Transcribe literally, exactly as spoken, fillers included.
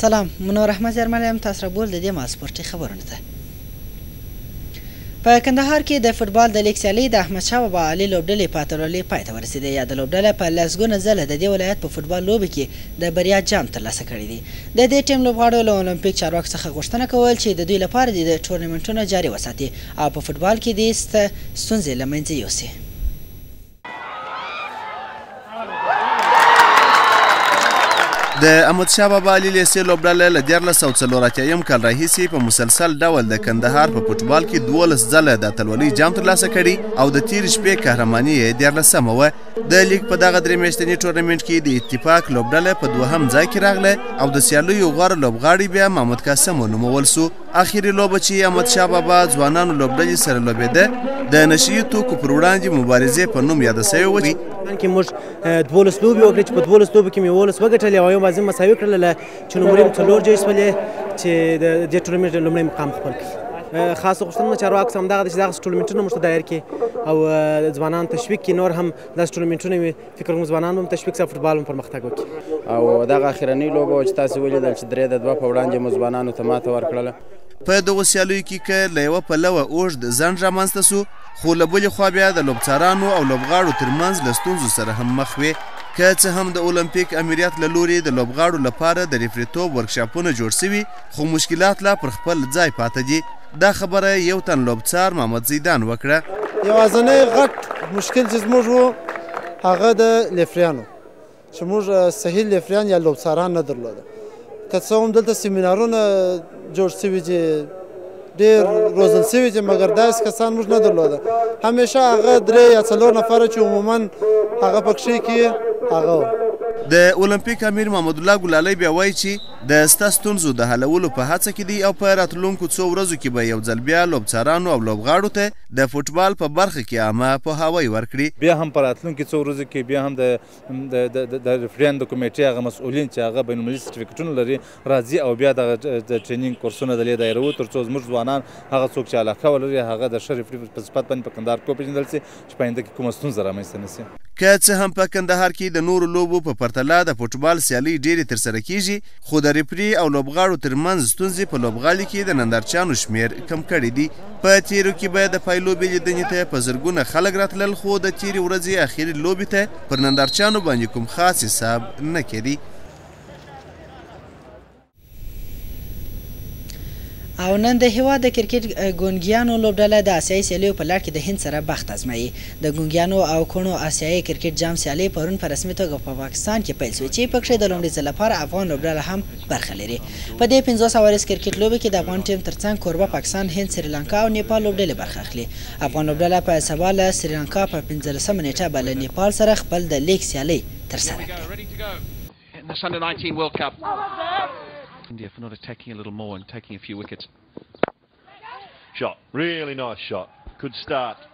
سلام منور احمد یارمل یم تاسو را بول د دې ماسپورتي خبرونه ته په کندهار کې د فوټبال د لیګ سیالۍ د احمدشاه بابا علي لوبډلې په اتلولۍ پای ته ورسېدې. یا د لوبډله په لسګونه ځله د دې ولایت په فوټبال لوبې کې د بریا جام ترلاسه کړی دی. د دې ټیم لوبغاړو له اولمپیک چارواکو څخه غوښتنه کول چې د دوی لپاره د ټورنمنټونه جاري وساتي او په فوټبال کې د ستونزې له منځه یوسي. د احمدشاه بابا علي لیسې لوبډله له دیارلس سوه څلور اتیایم کال راهیسې په مسلسل ډول د کندهار په فوټبال کې دولس ځله د اتلولۍ جام ترلاسه کړي او د تېرې شپې قهرماني یې دیارلسمه وه. د لیګ په دغه درې میاشتني ټورنمنټ کې د اتفاق لوبډله په دوهم ځای کې راغله او د سیالیو غوره لوبغاړی بیا محمد قاسم ونومول سو. اخري لوبه چې احمدشاه بابا ځوانانو لوبډلې سره لوبېده د نشهیي توکو پر وړاندې مبارزې په نوم یاده سوې وه کې موږ دولس لوبې وکړې چې په دولس لوبو کې مې یولس وګټلې او یو مازم مساوي کړله چې نومرې مې څلور جایزې شولې چې د دې ټورنمنټ لومړی مقام خپل کړي. خاصه غوښتنه چارواکو څخه همدغه ده چې دغسې ټورنمنټونه موږ ته دایر کړي او ځوانان تشویق کړي، نور هم داسې ټورنمنټونه وي فکر کوم ځوانان هم تشویق سي او فوټبال هم پرمختګ وکړي. او دغه اخرنۍ لوبه وه چې تاسې ولیدل چې درې د دوه په وړاندې مو ځوانانو ته ماته ورکړله. په دغو سیالیو کې که له یوه پلوه اوږد ځنډ رامنځته سو، خو له بلې خوا بیا د لوبڅارانو او لوبغاړو ترمنځ له ستونزو سره هم مخ وې. که څه هم د اولمپیک امریت له لوري د لوبغاړو لپاره د ریفریتوب ورکشاپونه جوړ سوي، خو مشکلات لا پر خپل ځای پاته دي. دا خبره یو تن لوبڅار محمد زیدان وکړه. یوازینی غټ مشکل چې زموږ و هغه د لیفریانو چې موږ صحیح لیفریان یا لوبڅاران نه درلوده. که څه هم دلته سیمینارونه جوړ سوي چې ډېر روزل سوي چې مګر داسې کسان موږ نه درلوده. همیشه هغه درې یا څلور نفره چې عموما هغه پکښې کې هغه و. د اولمپیک امیر محمد الله ګلالی بیا وایي چې د ستا ستونزو د حلولو په هڅه کې دي او په راتلونکو څو ورځو کې به یو ځل بیا لوبڅارانو او لوبغاړو ته د فوټبال په برخه کې عامه پوهاوی ورکړي. بیا هم په راتلونکو څو ورځو کې بیا هم د ریفرین د کمیټې هغه مسؤلین چې هغه بین المللي سرټیفیکټونه لري راځي او بیا دغه د ټرینینګ کورسونه د دې دایروي تر څو زموږ ځوانان هغه څوک چې علاقه ولري هغه د ښه ریفري په صفت باندې په کندهار کې وپېژندل سي چې په آینده کې کومه ستونزه رامنځته نه سي. که څه هم په کندهار کې د نورو لوبو په پرتله د فوټبال سیالۍ ډېرې ترسره کیږي، خو د ریفري او لوبغاړو ترمنځ ستونزې په لوبغالي کې د نندارچیانو شمېر کم کړی دي. په تیرو کې به د پایلوبې لیدنې ته په زرګونه خلک راتلل، خو د تیرې ورځې اخري لوبې ته پر نندارچیانو باندې کوم خاص حساب نه کېدی. او نن د هیواد د کرکټ ګونګیانو لوبډله د اسیایي سیالیو په لړ کې د هند سره بخت ازمایي. د ګونګیانو او کڼو اسیایي کرکټ جام سیالۍ پرون په رسمي توګه په پاکستان کې پیل شوې چې پکښې د لومړي ځل لپاره افغان لوبډله هم برخه لري. په دې پنځوس اوریز کرکټ لوبې کې د افغان ټیم ترڅنګ کوربه پاکستان، هند، سریلانکا او نیپال لوبډلې برخه اخلي. افغان لوبډله په سبا له سریلانکا په پنځلسمه نیټه به له نیپال سره خپل د لیګ سیالۍ ترسره کړي. India for not attacking a little more and taking a few wickets. Shot, really nice shot. Good start.